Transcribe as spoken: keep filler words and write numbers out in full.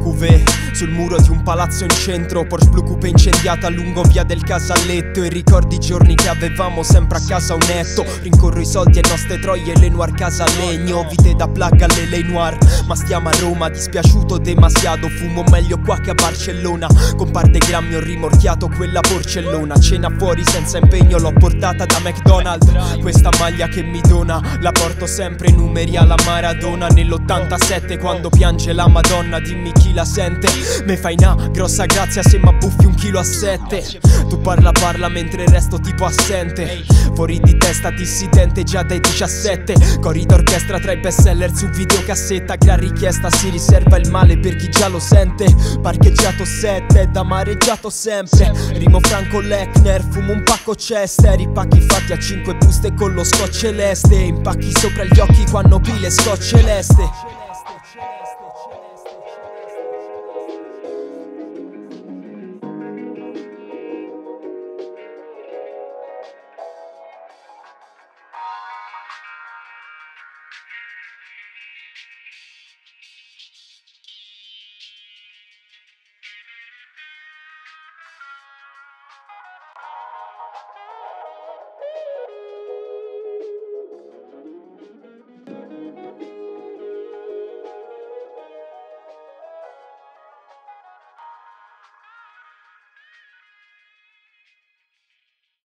Cuvée sul muro di un palazzo in centro, Porsche blu coupe incendiata lungo via del Casalletto. E ricordi i giorni che avevamo sempre a casa un netto. Rincorro i soldi e nostre troie e le noir casa legno. Vite da plaga alle lei noir, ma stiamo a Roma. Dispiaciuto demasiado, fumo meglio qua che a Barcellona. Con par de grammi ho rimorchiato quella porcellona. Cena fuori senza impegno l'ho portata da McDonald's. Questa maglia che mi dona la porto sempre numeri alla Maradona. Nell'ottantasette quando piange la Madonna, dimmi chi la sente. Me fai una grossa grazia se m'abbuffi un chilo a sette. Tu parla parla mentre resto tipo assente. Fuori di testa dissidente già dai diciassette. Cori d'orchestra tra i bestseller su videocassetta. Gran richiesta si riserva il male per chi già lo sente. Parcheggiato sette, da mareggiato sempre. Rimo Franco Lechner, fumo un pacco Chester. I pacchi fatti a cinque buste con lo scotch celeste. Impacchi sopra gli occhi quando pile scotch celeste.